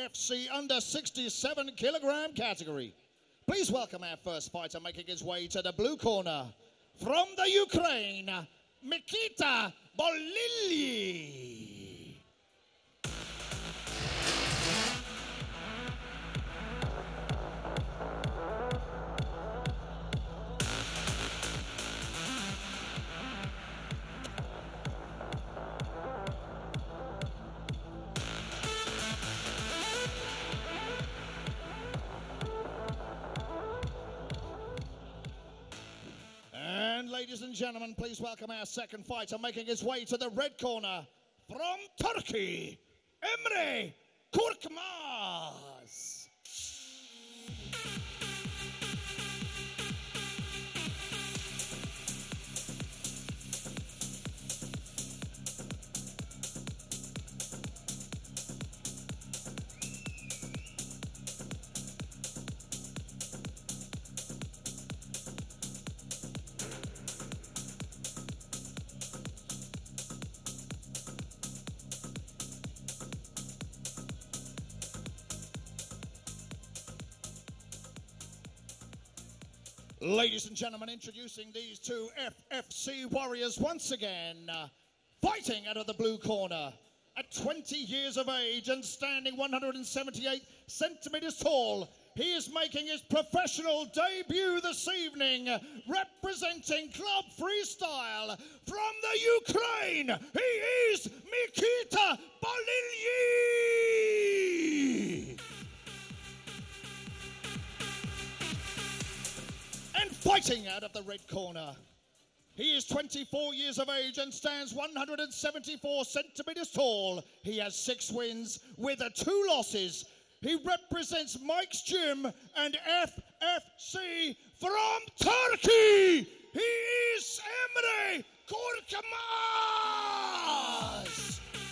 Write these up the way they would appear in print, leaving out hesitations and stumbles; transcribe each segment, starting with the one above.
FFC under 67 kilogram category. Please welcome our first fighter making his way to the blue corner. From the Ukraine, Mikita Bolilyi. Ladies and gentlemen, please welcome our second fighter making his way to the red corner from Turkey, Emre Korkmaz. Ladies and gentlemen, introducing these two FFC warriors once again, fighting out of the blue corner. At 20 years of age and standing 178 centimeters tall, he is making his professional debut this evening, representing Club Freestyle from the Ukraine. He is Mikita Bolilyi. And fighting out of the red corner, he is 24 years of age and stands 174 centimeters tall. He has 6 wins with 2 losses. He represents Mike's Gym and FFC from Turkey. He is Emre Korkmaz.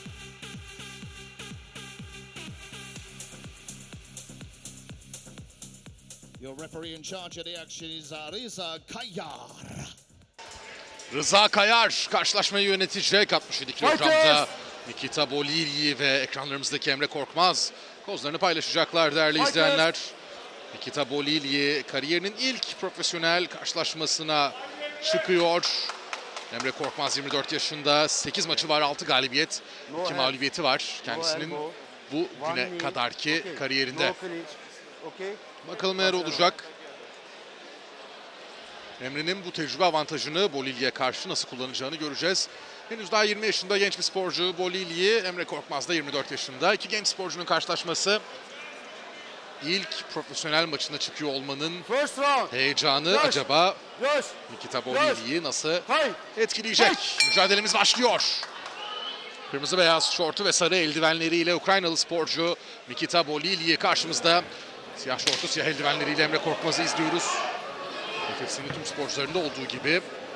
Your referee in charge of the action is Rıza Kayar. Rıza Kayar karşılaşmayı yönetecek. 67 kilogramda Mikita Bolilyi ve ekranlarımızdaki Emre Korkmaz kozlarını paylaşacaklar değerli izleyenler. Mikita Bolilyi kariyerinin ilk profesyonel karşılaşmasına çıkıyor. Emre Korkmaz 24 yaşında, 8 maçı var, 6 galibiyet, 2 mağlubiyeti var kendisinin bu güne kadarki kariyerinde. Bakalım neler olacak. Emre'nin bu tecrübe avantajını Bolilyi'ye karşı nasıl kullanacağını göreceğiz. Henüz daha 20 yaşında genç bir sporcu Bolilyi, Emre Korkmaz da 24 yaşında. İki genç sporcunun karşılaşması. İlk profesyonel maçına çıkıyor olmanın heyecanı acaba Mikita Bolilyi'yi nasıl etkileyecek? Mücadelemiz başlıyor. Kırmızı beyaz şortu ve sarı eldivenleriyle Ukraynalı sporcu Mikita Bolilyi karşımızda. Siyah şortu, siyah eldivenleriyle Emre Korkmaz'ı izliyoruz. FFC'nin tüm sporcularında olduğu gibi.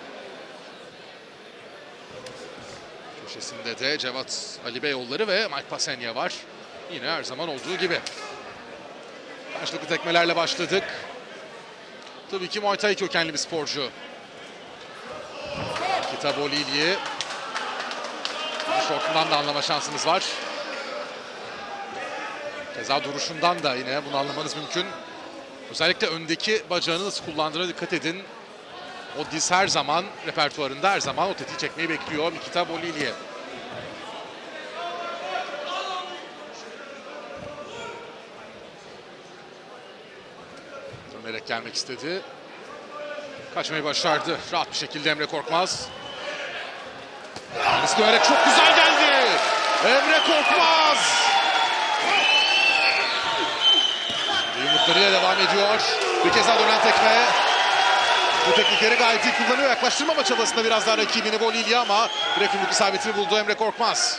Köşesinde de Cevat Ali Beyoğulları ve Mike Pasenya var. Yine her zaman olduğu gibi. Karşılıklı tekmelerle başladık. Tabii ki Muay Thai kökenli bir sporcu. Mikita Bolilyi. Şortundan da anlama şansımız var. Keza duruşundan da yine bunu anlamanız mümkün. Özellikle öndeki bacağını nasıl kullandığına dikkat edin. O diz her zaman repertuarında, her zaman o tetiği çekmeyi bekliyor Mikita Bolilyi. Dönerek gelmek istedi. Kaçmayı başardı rahat bir şekilde Emre Korkmaz. Kendisi dönerek çok güzel geldi. Emre Korkmaz. Yumruklarıyla devam ediyor. Bir kez daha dönen tekme. Bu teknikleri gayet iyi kullanıyor. Yaklaştırmama çabasında biraz daha rakibini Bolilyi ama grafiklik isabetini buldu Emre Korkmaz.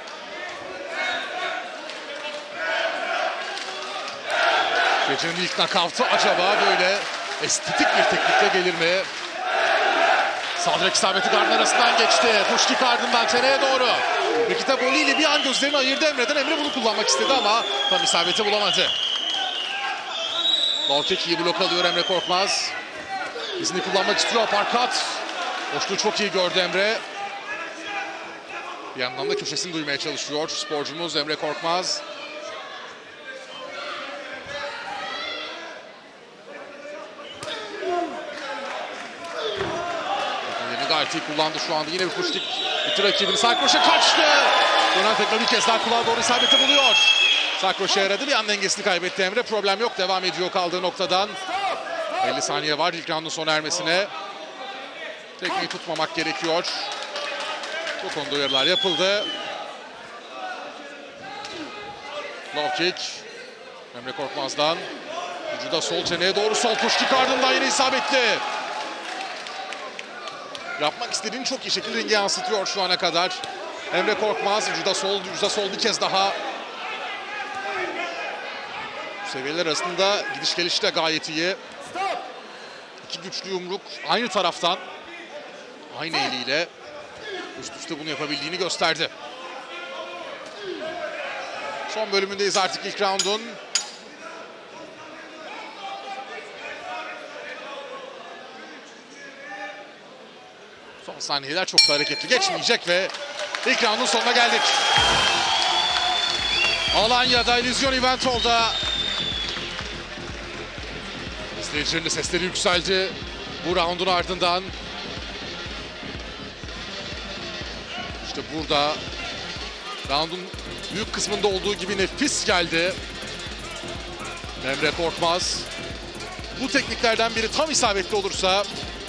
Gecenin ilk nakavtı acaba böyle estetik bir teknikle gelir mi? Sağ direk isabeti gardın arasından geçti. Pushkick ardından çeneye doğru. Mikita Bolilyi bir an gözlerini ayırdı Emre'den. Emre bunu kullanmak istedi ama tam isabeti bulamadı. Low kick, iyi blok alıyor Emre Korkmaz. İzini kullanmak istiyor. Parkat. Boşluğu çok iyi gördü Emre. Bir yandan da köşesini duymaya çalışıyor sporcumuz Emre Korkmaz. işareti kullandı şu anda. Yine bir push kick. Bitti rakibini. Sağ kroşe kaçtı. Dönen tekme bir kez daha kulağa doğru isabeti buluyor. Sağ kroşe yaradı. Bir an dengesini kaybetti Emre. Problem yok. Devam ediyor kaldığı noktadan. 50 saniye var ilk roundun sona ermesine. Tekmeyi tutmamak gerekiyor. Bu konuda uyarılar yapıldı. Low kick. Emre Korkmaz'dan. Vücuda sol çeneye doğru sol push kick ardından yine isabetli. Yapmak istediğini çok iyi şekilde ringe yansıtıyor şu ana kadar. Emre Korkmaz vücuda sol bir kez daha. Seviyeler arasında gidiş geliş de gayet iyi. İki güçlü yumruk aynı taraftan. Aynı eliyle üst üste bunu yapabildiğini gösterdi. Son bölümündeyiz artık ilk roundun. Son saniyeler çok da hareketli geçmeyecek ve ilk roundun sonuna geldik. Alanya'da İllüzyon Event Hall'da izleyicilerin de sesleri yükseldi bu roundun ardından. İşte burada roundun büyük kısmında olduğu gibi nefis geldi. Emre Korkmaz. Bu tekniklerden biri tam isabetli olursa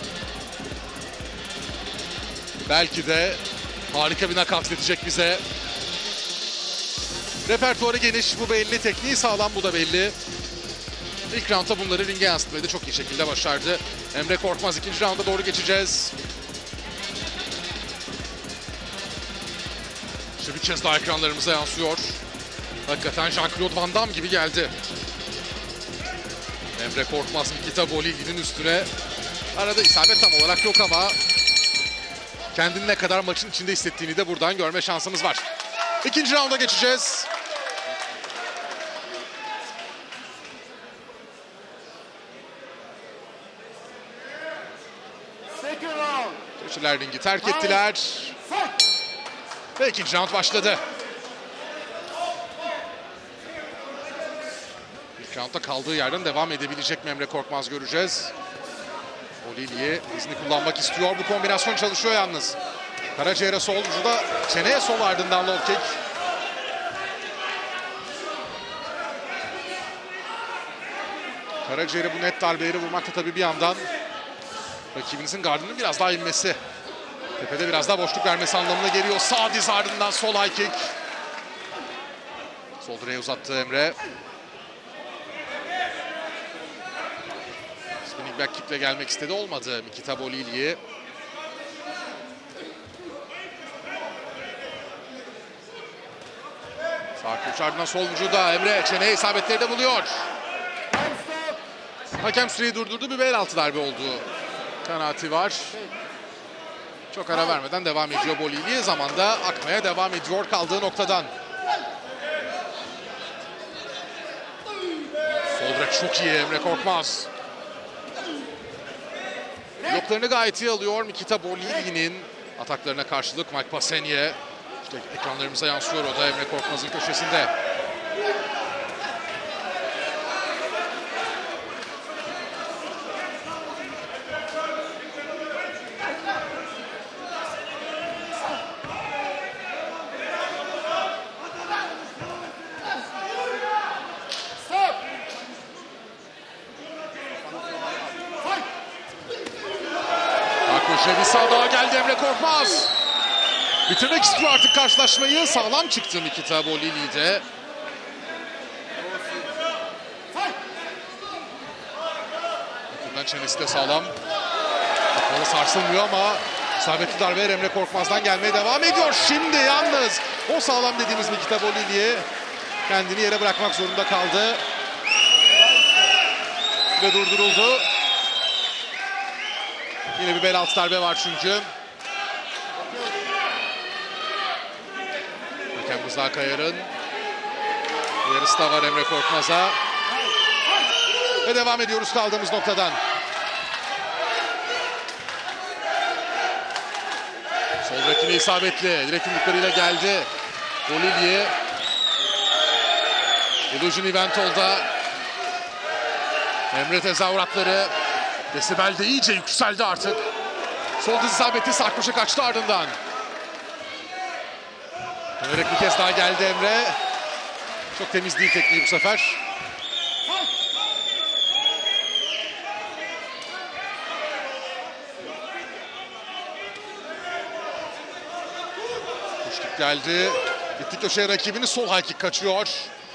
belki de harika bir nakavt edecek bize. Repertuarı geniş, bu belli. Tekniği sağlam, bu da belli. İlk roundda bunları ringe yansıtmayı da çok iyi şekilde başardı. Emre Korkmaz, ikinci rounda doğru geçeceğiz. İşte bir kez daha ekranlarımıza yansıyor. Hakikaten Jean-Claude Van Damme gibi geldi. Emre Korkmaz, Mikita Bolilli'nin üstüne. Arada isabet tam olarak yok ama kendini ne kadar maçın içinde hissettiğini de buradan görme şansımız var. İkinci rounda geçeceğiz. Köşeler ringi terk ettiler. Ve ikinci round başladı. İlk roundda kaldığı yerden devam edebilecek mi Emre Korkmaz göreceğiz. Bolilli izini kullanmak istiyor. Bu kombinasyon çalışıyor yalnız. Karaciğere sol, vücuda çeneye sol ardından low kick. Karaciğere bu net darbeleri vurmakta tabii bir yandan rakibinizin gardının biraz daha inmesi, tepede biraz daha boşluk vermesi anlamına geliyor. Sağ diz ardından sol high kick. Sol direğe uzattı Emre. Spinning back kick'le gelmek istedi, olmadı Mikita Bolilli. Sağ kılıç ardından sol vücuda Emre çeneye isabetleri de buluyor. Hakem süreyi durdurdu, bir bel altı darbe olduğu kanaati var. Çok ara vermeden devam ediyor Bolilli. Zamanda akmaya devam ediyor kaldığı noktadan. Sol direk çok iyi Emre Korkmaz. Bloklarını gayet iyi alıyor Mikita Bolilli'nin ataklarına karşılık. Mike Passenye. İşte ekranlarımıza yansıyor, o da Emre Korkmaz'ın köşesinde. Bir sağ daha geldi Emre Korkmaz. Bitirmek istiyor artık karşılaşmayı. Sağlam çıktı Mikita Bolilli'de. Buradan çenesi de sağlam. Kafalı sarsılmıyor ama isabetli darbeler Emre Korkmaz'dan gelmeye devam ediyor. Şimdi yalnız o sağlam dediğimiz Mikita Bolilli kendini yere bırakmak zorunda kaldı. Ve durduruldu. Yine bir bel altı darbe var çünkü. Hakem Rıza Kayar'ın uyarısı da var Emre Korkmaz'a. Ve devam ediyoruz kaldığımız noktadan. Sol direkine isabetli. Direkt yumruklarıyla geldi. Bolilli. Illusion Event Hall'da Emre tezahüratları. Desibel de iyice yükseldi artık. Sol diz isabeti, sağ köşe kaçtı ardından. Dönerek bir kez daha geldi Emre. Çok temiz değil tekniği bu sefer. Kuşluk geldi. Gitti köşeye rakibini, sol high kick kaçıyor.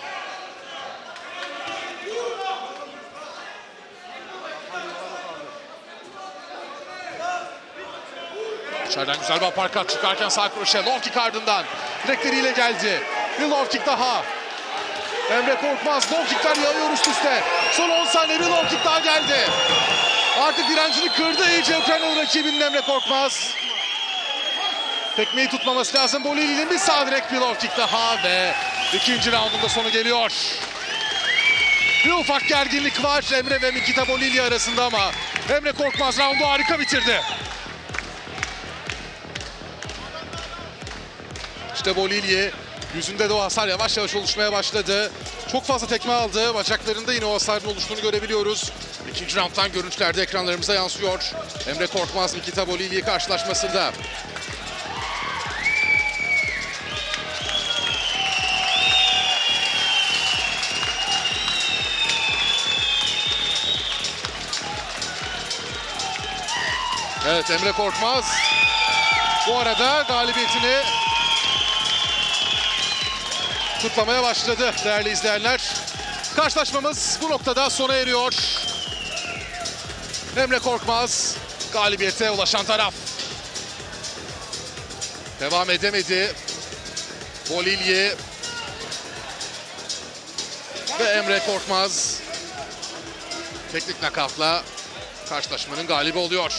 İçeriden güzel bir aparkat çıkarken sağ kroşe, low kick ardından. Direkleriyle geldi. Bir low kick daha. Emre Korkmaz, low kickler yağıyor üst üste. Son 10 saniye bir low kick daha geldi. Artık direncini kırdı iyice Ukraynalı rakibinin Emre Korkmaz. Tekmeyi tutmaması lazım Bolili'nin, bir sağ direkt bir low kick daha ve ikinci raundun da sonu geliyor. Bir ufak gerginlik var Emre ve Mikita Bolili arasında ama Emre Korkmaz roundu harika bitirdi. İşte Bolili, yüzünde de o hasar yavaş yavaş oluşmaya başladı. Çok fazla tekme aldı. Bacaklarında yine o hasarın oluştuğunu görebiliyoruz. İkinci rounddan görüntüler de ekranlarımıza yansıyor. Emre Korkmaz, Mikita Bolili karşılaşmasında. Evet, Emre Korkmaz bu arada galibiyetini kutlamaya başladı değerli izleyenler. Karşılaşmamız bu noktada sona eriyor. Emre Korkmaz galibiyete ulaşan taraf. Devam edemedi Bolili ve Emre Korkmaz teknik nakavtla karşılaşmanın galibi oluyor.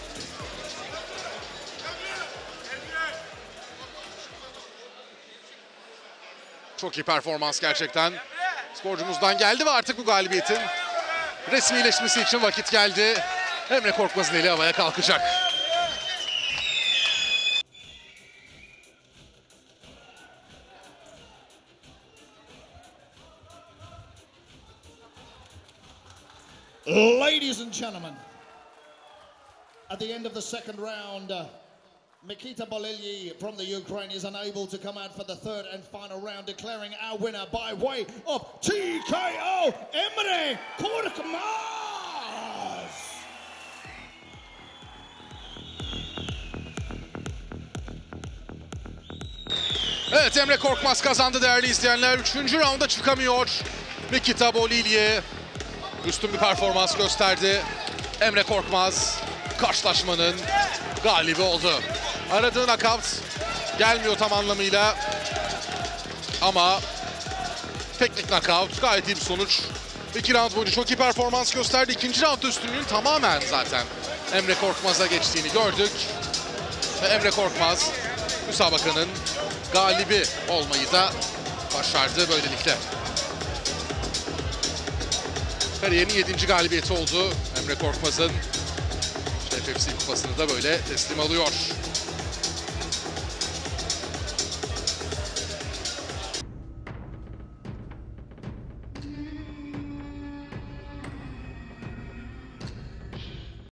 Çok iyi performans gerçekten. Sporcumuzdan geldi ve artık bu galibiyetin resmileşmesi için vakit geldi. Emre Korkmaz'ın eli havaya kalkacak. Ladies and gentlemen, at the end of the second round, Mikita Bolili from the Ukraine is unable to come out for the third and final round, declaring our winner by way of TKO, Emre Korkmaz. Evet, Emre Korkmaz kazandı değerli izleyenler. Üçüncü raunda çıkamıyor Mikita Bolili. Üstün bir performans gösterdi. Emre Korkmaz karşılaşmanın galibi oldu. Aradığı nakavt gelmiyor tam anlamıyla. Ama teknik nakavt, gayet iyi bir sonuç. 2 round boyunca çok iyi performans gösterdi. İkinci roundda üstünlüğün tamamen zaten Emre Korkmaz'a geçtiğini gördük. Ve Emre Korkmaz müsabakanın galibi olmayı da başardı böylelikle. Kariyerinin 7. galibiyeti oldu Emre Korkmaz'ın. İşte FFC kupasını da böyle teslim alıyor.